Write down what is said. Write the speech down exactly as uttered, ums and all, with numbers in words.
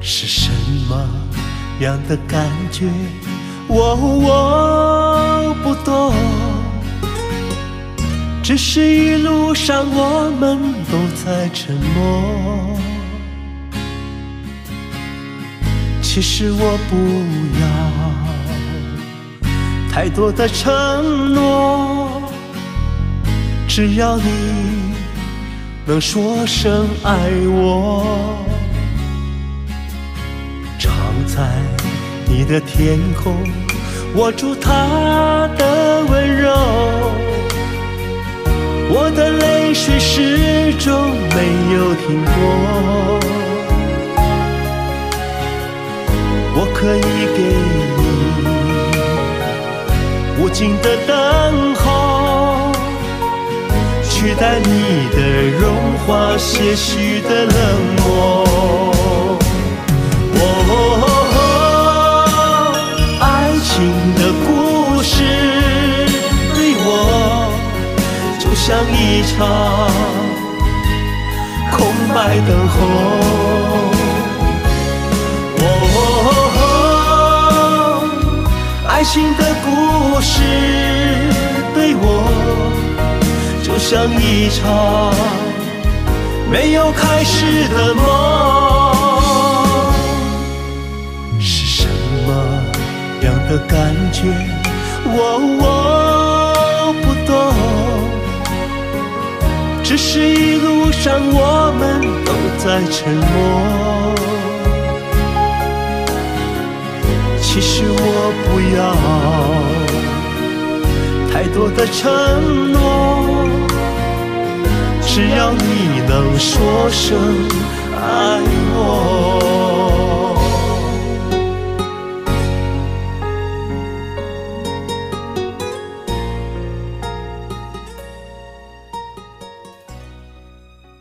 是什么样的感觉？我我不懂，只是一路上我们都在沉默。其实我不要太多的承诺，只要你能说声爱我。常在你的天空握住它的温柔，我的泪水始终没有停过。我可以给你无尽的等候，取代你的融化些许的冷漠。哦，爱情的故事对我就像一场空白等候。哦，爱情的故事对我就像一场没有开始的梦。是什么样的感觉？我我不懂，只是一路上我们都在沉默。其实我不要太多的承诺，只要你能说声爱我。